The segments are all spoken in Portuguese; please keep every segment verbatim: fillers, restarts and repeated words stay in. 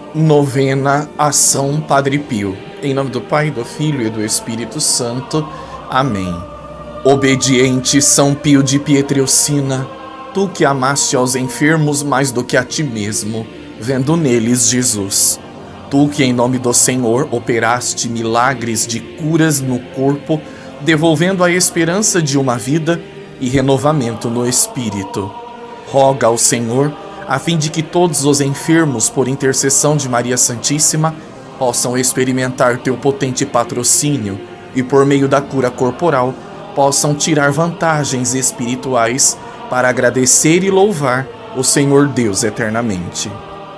Novena a São Padre Pio. Em nome do Pai, do Filho e do Espírito Santo. Amém. Obediente São Pio de Pietrelcina, tu que amaste aos enfermos mais do que a ti mesmo, vendo neles Jesus. Tu que em nome do Senhor operaste milagres de curas no corpo, devolvendo a esperança de uma vida e renovamento no espírito. Roga ao Senhor a fim de que todos os enfermos, por intercessão de Maria Santíssima, possam experimentar teu potente patrocínio e, por meio da cura corporal, possam tirar vantagens espirituais para agradecer e louvar o Senhor Deus eternamente.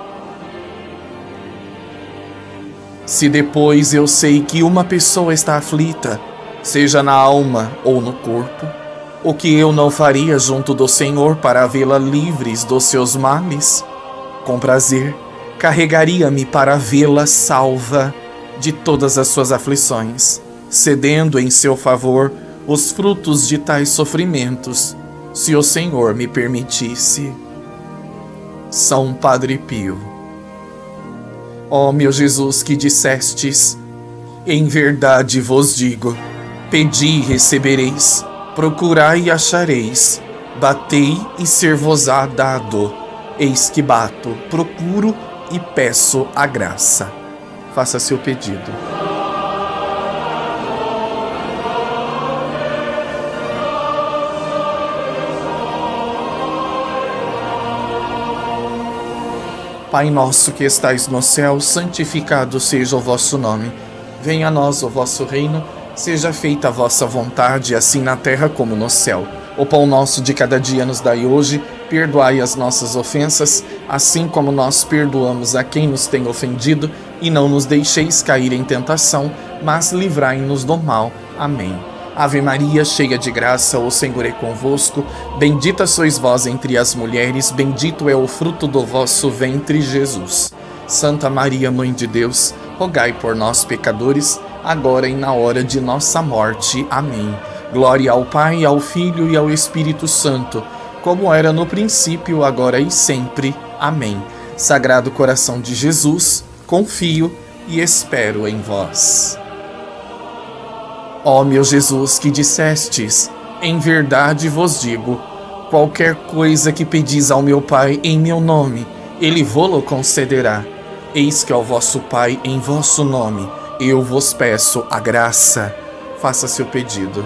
Se depois eu sei que uma pessoa está aflita, seja na alma ou no corpo, o que eu não faria junto do Senhor para vê-la livres dos seus males? Com prazer, carregaria-me para vê-la salva de todas as suas aflições, cedendo em seu favor os frutos de tais sofrimentos, se o Senhor me permitisse. São Padre Pio. Ó meu Jesus, que dissestes: em verdade vos digo, pedi e recebereis, procurai e achareis, batei e ser-vos-á dado. Eis que bato, procuro e peço a graça. Faça seu pedido. Pai nosso que estais no céu, santificado seja o vosso nome. Venha a nós o vosso reino. Seja feita a vossa vontade, assim na terra como no céu. O pão nosso de cada dia nos dai hoje. Perdoai as nossas ofensas, assim como nós perdoamos a quem nos tem ofendido. E não nos deixeis cair em tentação, mas livrai-nos do mal. Amém. Ave Maria, cheia de graça, o Senhor é convosco. Bendita sois vós entre as mulheres, bendito é o fruto do vosso ventre, Jesus. Santa Maria, Mãe de Deus, rogai por nós, pecadores, agora e na hora de nossa morte. Amém. Glória ao Pai, ao Filho e ao Espírito Santo, como era no princípio, agora e sempre. Amém. Sagrado coração de Jesus, confio e espero em vós. Ó meu Jesus, que dissestes: em verdade vos digo, qualquer coisa que pedis ao meu Pai em meu nome, Ele vô-lo concederá. Eis que ao vosso Pai, em vosso nome, eu vos peço a graça. Faça seu pedido.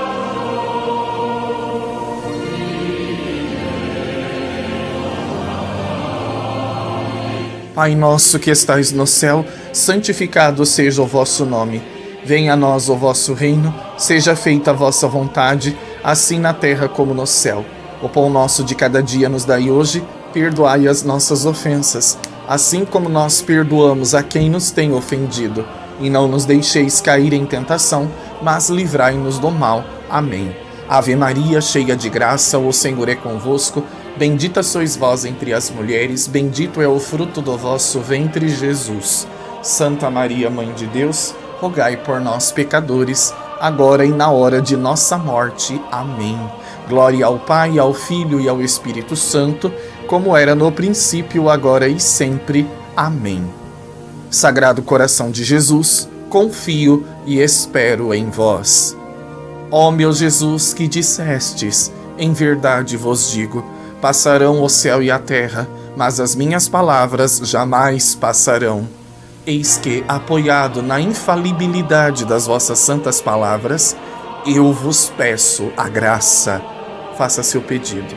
Pai nosso que estais no céu, santificado seja o vosso nome. Venha a nós o vosso reino, seja feita a vossa vontade, assim na terra como no céu. O pão nosso de cada dia nos dai hoje, perdoai as nossas ofensas, assim como nós perdoamos a quem nos tem ofendido. E não nos deixeis cair em tentação, mas livrai-nos do mal. Amém. Ave Maria, cheia de graça, o Senhor é convosco. Bendita sois vós entre as mulheres, bendito é o fruto do vosso ventre, Jesus. Santa Maria, Mãe de Deus, rogai por nós, pecadores, agora e na hora de nossa morte. Amém. Glória ao Pai, ao Filho e ao Espírito Santo, como era no princípio, agora e sempre. Amém. Sagrado coração de Jesus, confio e espero em vós. Ó meu Jesus, que dissestes: em verdade vos digo, passarão o céu e a terra, mas as minhas palavras jamais passarão. Eis que, apoiado na infalibilidade das vossas santas palavras, eu vos peço a graça. Faça seu pedido.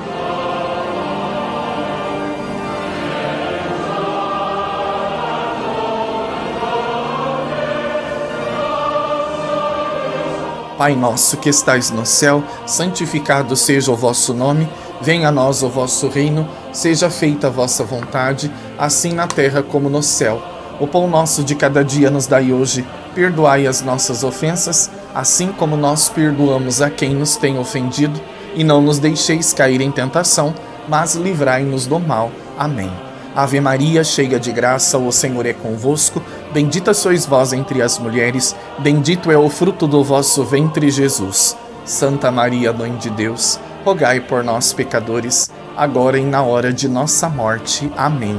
Pai nosso que estais no céu, santificado seja o vosso nome. Venha a nós o vosso reino, seja feita a vossa vontade, assim na terra como no céu. O pão nosso de cada dia nos dai hoje. Perdoai as nossas ofensas, assim como nós perdoamos a quem nos tem ofendido. E não nos deixeis cair em tentação, mas livrai-nos do mal. Amém. Ave Maria, cheia de graça, o Senhor é convosco. Bendita sois vós entre as mulheres, bendito é o fruto do vosso ventre, Jesus. Santa Maria, Mãe de Deus, rogai por nós, pecadores, agora e na hora de nossa morte. Amém.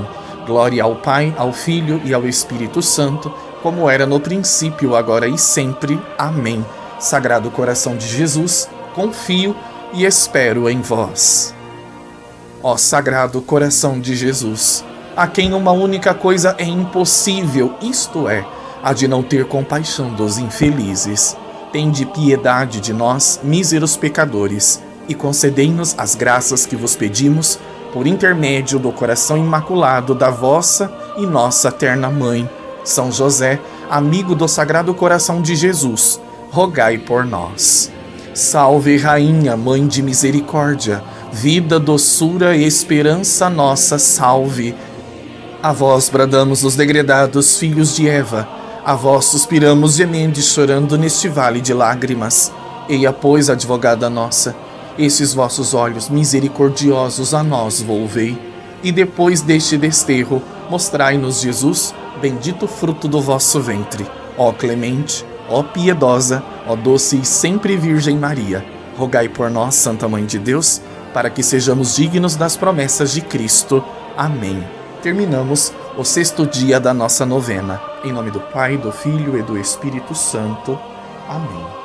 Glória ao Pai, ao Filho e ao Espírito Santo, como era no princípio, agora e sempre. Amém. Sagrado coração de Jesus, confio e espero em vós. Ó Sagrado coração de Jesus, a quem uma única coisa é impossível, isto é, a de não ter compaixão dos infelizes. Tende piedade de nós, míseros pecadores, e concedei-nos as graças que vos pedimos, por intermédio do coração imaculado da vossa e nossa terna Mãe, São José, amigo do Sagrado Coração de Jesus, rogai por nós. Salve, Rainha, Mãe de Misericórdia, vida, doçura e esperança nossa, salve. A vós bradamos os degredados filhos de Eva, a vós suspiramos gemendo e chorando neste vale de lágrimas. Eia, pois, advogada nossa, estes vossos olhos misericordiosos a nós volvei, e depois deste desterro, mostrai-nos Jesus, bendito fruto do vosso ventre. Ó clemente, ó piedosa, ó doce e sempre Virgem Maria, rogai por nós, Santa Mãe de Deus, para que sejamos dignos das promessas de Cristo. Amém. Terminamos o sexto dia da nossa novena. Em nome do Pai, do Filho e do Espírito Santo. Amém.